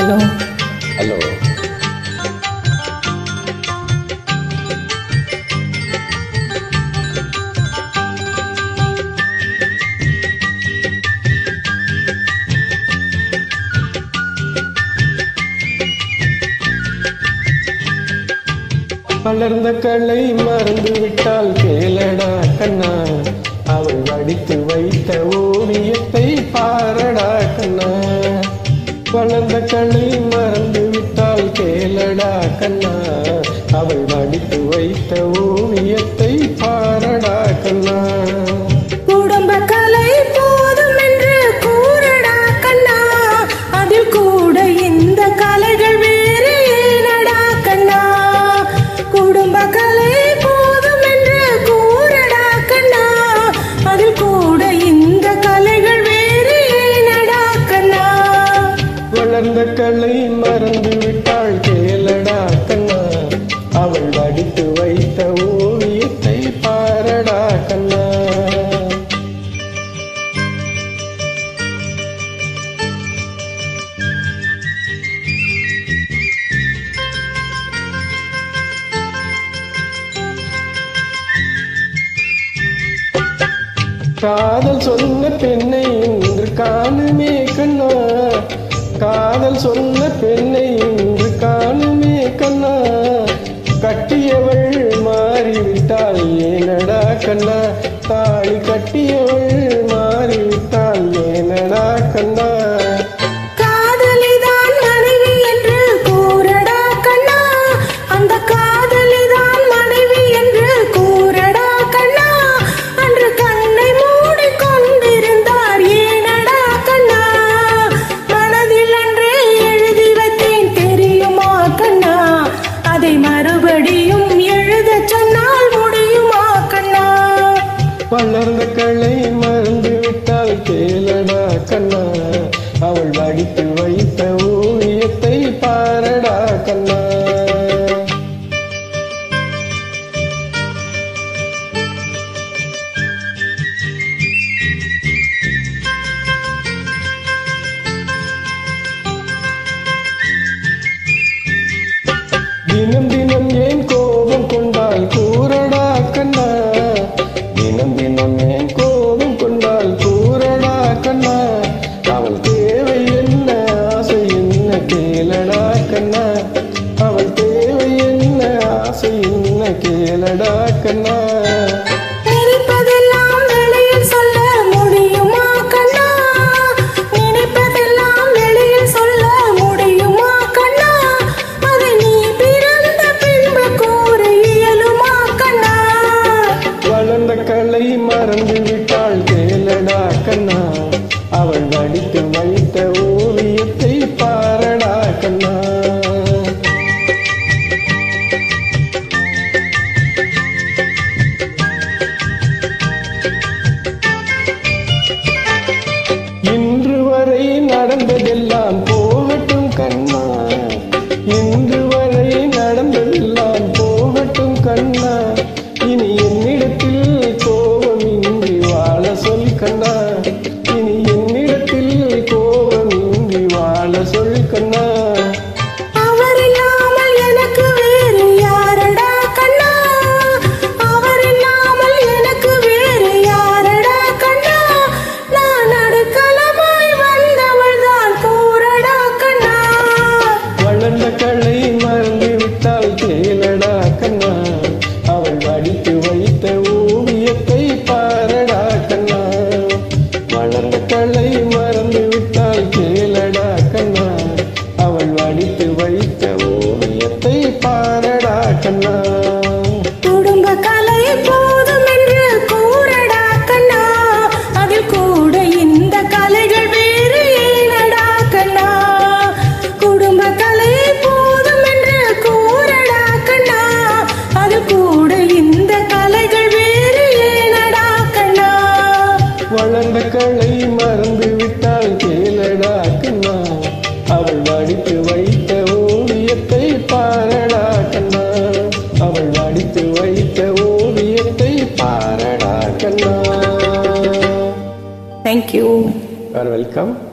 Hello hello. வளர்ந்த கலை மறந்து விட்டால் கேளடா கண்ணா, அவள் வடித்து வைத்த ஓவியத்தை பாரடா கண்ணா. வளர்ந்த கலை மறந்து விட்டால் கேளடா கண்ணா, அவள் வடித்து வைத்த ஓவியத்தை பாரடா கண்ணா. குடும்ப கலை போதும் என்று கூறடா கண்ணா, அதில் கூட இந்த கலைகள் வேறு ஏனடா கண்ணா. குடும்ப கலை போதும் என்று கூறடா கண்ணா, அதில் கூட இந்த கலைகள் வேறு ஏனடா கண்ணா. வளர்ந்த கலை மறந்து விட்டாள் கேளடா கண்ணா, அவள் வடித்து வைத்த ஓவியத்தை பாரடா கண்ணா. காதல் சொன்ன பெண்ணை இன்று காணுமே கண்ணா, காதல் சொன்ன பெண்ணை இன்று காணுமே கண்ணா. கட்டியவள் மாறிவிட்டாள் ஏனடா கண்ணா, தாலி கட்டியவள் மாறிவிட்டாள் ஏனடா கண்ணா. காதலிதான் மனைவி என்று கூறடா கண்ணா, அந்த காதலிதான் மனைவி என்று கூறடா கண்ணா. அன்று கண்ணை மூடிக்கொண்டிருந்தார் ஏனடா கண்ணா, மனதில் அன்றே எழுதி வைத்தேன் தெரியுமா கண்ணா, அதை மறுபடியும் எழுத சொன்னால் முடியுமா கண்ணா. வளர்ந்த கலை மறந்து விட்டால் கேளடா கண்ணா, அவள் வடித்து வைத்த ஓவியத்தை பாரடா கண்ணா. தினம் தினம் ஏன் கோபம் கொண்டால் கூறடா கண்ணா, தினம் தினம் ஏன் கோபம் கொண்டால் கூறடா கண்ணா. அவள் தேவை என்ன ஆசை என்ன கேளடா கண்ணா, அவள் தேவை என்ன ஆசை என்ன கேளடா கண்ணா. நினைப்பதெல்லாம் வெளியில் சொல்ல முடியுமா கண்ணா, நினைப்பதெல்லாம் வெளியில் சொல்ல முடியுமா கண்ணா. அதை நீ பிறந்த பின்பு கூற இயலுமா கண்ணா. வளர்ந்த கலை மறந்து விட்டாள் கேளடா கண்ணா, அவள் வடித்து வைத்த ஓவியத்தை பாரடா கண்ணா. இன்று வரை நடந்ததெல்லாம் போகட்டும் கண்ணா, இன்று வரை நடந்ததெல்லாம் போகட்டும் கண்ணா. இனி என்னிடத்தில் கோபம் இன்றி வாழ சொல் கண்ணா, இனி என்னிடத்தில் கோபம் இன்றி வாழ சொல் கண்ணா. அவர் இல்லாமல் எனக்கு வேறு யாரடா கண்ணா, அவர் இல்லாமல் எனக்கு வேறு யாரடா கண்ணா. நான் அடைக்கலமாய் வந்தவள் தான் கூறடா கண்ணா. வளர்ந்த கலை மறந்து விட்டால் கேளடா கண்ணா, அவள் வடித்து வைத்த ஓவியத்தை பாரடா கண்ணா. வளர்ந்த கலை மறந்து விட்டால் கேளடா கண்ணா, அவள் வடித்து வைத்த ஓவியத்தை பாரடா கண்ணா. குடும்ப கலை போதும் என்று கூறடா கண்ணா, அதில் கூட இந்த கலைகள் வேறு ஏனடா கண்ணா. குடும்ப கலை போதும் என்று கூறடா கண்ணா, அதில் கூட இந்த கலைகள் வேறு ஏனடா கண்ணா. வளர்ந்த கலை மறந்து விட்டால் கேளடா கண்ணா, அவள் வடித்து வைத்த ஓவியத்தை பாரடா கண்ணா, அவள் வடித்து வைத்த ஓவியத்தை பாரடா கண்ணா. Thank you. You are welcome.